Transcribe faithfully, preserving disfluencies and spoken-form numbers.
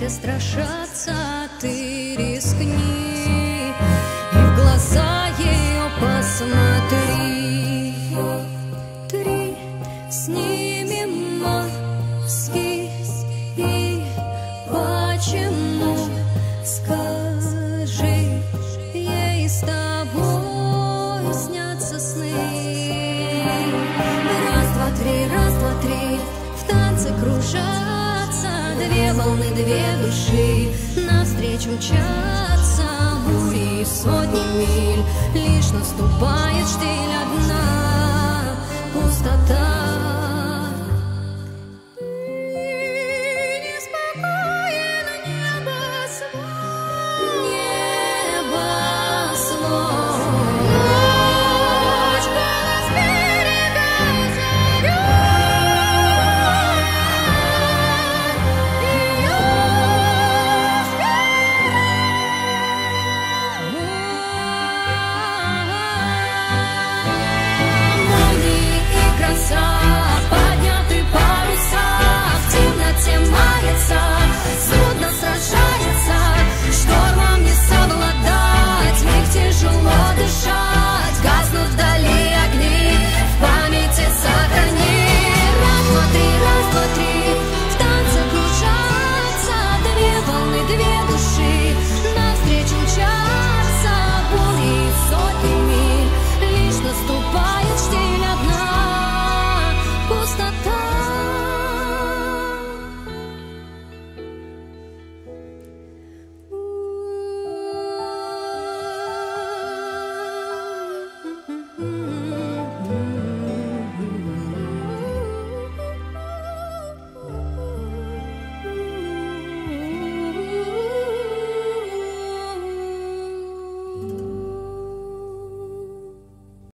все страшатся, ты рискни и в глаза ее посмотри. Три, снимем маски, и почему, скажи, ей с тобой снятся сны. Раз, два, три, раз, два, три, в танце кружатся две волны, две души, навстречу мчатся бури сотни миль. Лишь наступает штиль одна, пустота.